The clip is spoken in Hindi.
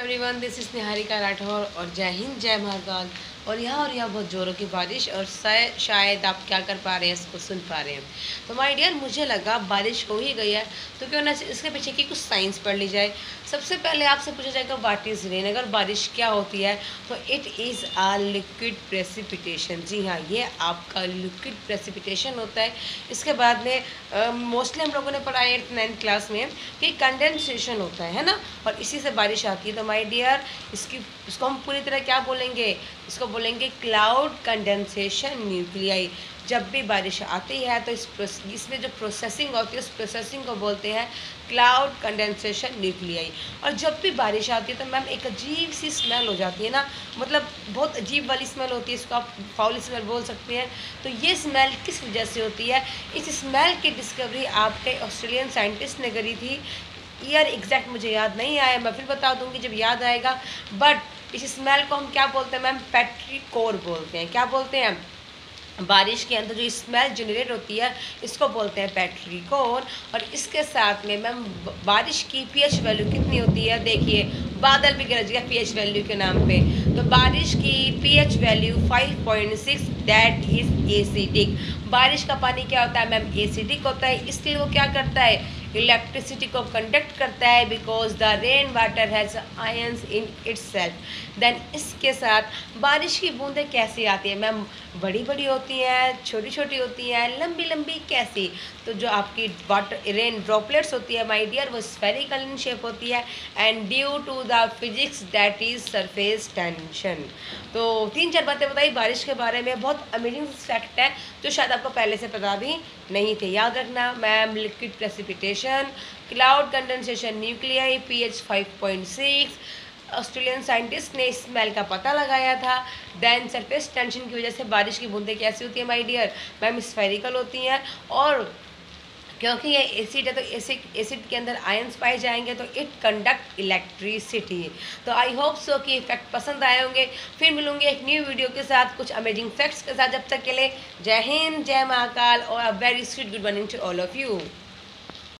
Everyone, this is Niharika Rathore और जय हिंद जय महाकाल। और यहाँ बहुत ज़ोरों की बारिश और शायद आप क्या कर पा रहे हैं, इसको सुन पा रहे हैं। तो माय डियर, मुझे लगा बारिश हो ही गई है तो क्यों ना इसके पीछे की कुछ साइंस पढ़ ली जाए। सबसे पहले आपसे पूछा जाएगा व्हाट इज़ रेन। अगर बारिश क्या होती है तो it is a liquid precipitation. जी हाँ, ये आपका लिक्विड प्रेसिपिटेशन होता है। इसके बाद में मोस्टली हम लोगों ने पढ़ा है 8th-9th क्लास में कि कंडेंसेशन होता है ना, और इसी से बारिश आती है। तो माय डियर, इसको हम पूरी तरह क्या बोलेंगे, इसको बोलेंगे क्लाउड कंडेंसेशन न्यूक्लियाई। जब भी बारिश आती है तो इसमें जो प्रोसेसिंग होती है उस प्रोसेसिंग को बोलते हैं क्लाउड कंडेंसेशन न्यूक्लियाई। और जब भी बारिश आती है तो मैम एक अजीब सी स्मेल हो जाती है ना, मतलब बहुत अजीब वाली स्मेल होती है, इसको आप फाउल स्मेल बोल सकते हैं। तो ये स्मेल किस वजह से होती है? इस स्मेल की डिस्कवरी आपके ऑस्ट्रेलियन साइंटिस्ट ने करी थी। ईयर एग्जैक्ट मुझे याद नहीं आया, मैं फिर बता दूंगी जब याद आएगा। बट इस स्मेल को हम क्या बोलते हैं मैम? पेट्रिकोर बोलते हैं। क्या बोलते हैं? बारिश के अंदर जो स्मेल जनरेट होती है इसको बोलते हैं पेट्रिकोर। और इसके साथ में मैम बारिश की पीएच वैल्यू कितनी होती है? देखिए, बादल भी गरज गया पीएच वैल्यू के नाम पे। तो बारिश की pH value 5.6, that is acidic. बारिश का पानी क्या होता है मैम? एसिडिक होता है। इसलिए वो क्या करता है? इलेक्ट्रिसिटी को कंडक्ट करता है, because the rain water has ions in itself. Then इसके साथ बारिश की बूंदें कैसी आती है मैम? बड़ी बड़ी होती हैं, छोटी छोटी होती हैं, लंबी लंबी, कैसी? तो जो आपकी वाटर रेन ड्रॉपलेट्स होती है माय डियर, वो स्फेरिकल इन शेप होती है, and due to the physics that is surface tension. तो 3-4 बातें बताई बारिश के बारे में, बहुत अमेजिंग फैक्ट है जो शायद आपको पहले से पता भी नहीं थे। याद रखना ma'am, liquid precipitation, cloud condensation nuclei, pH 5.6। Australian scientist ने इस स्मेल का पता लगाया था। देन सरफेस टेंशन की वजह से बारिश की बूंदें कैसी होती है माय डियर? मैम स्फेरिकल होती हैं, और क्योंकि ये एसिड है तो एसिड के अंदर आयंस पाए जाएंगे तो इट कंडक्ट इलेक्ट्रिसिटी। तो आई होप सो कि फैक्ट पसंद आए होंगे। फिर मिलूंगे एक न्यू वीडियो के साथ कुछ अमेजिंग फैक्ट्स के साथ। जब तक के लिए जय हिंद जय महाकाल और a very sweet good morning to all of you.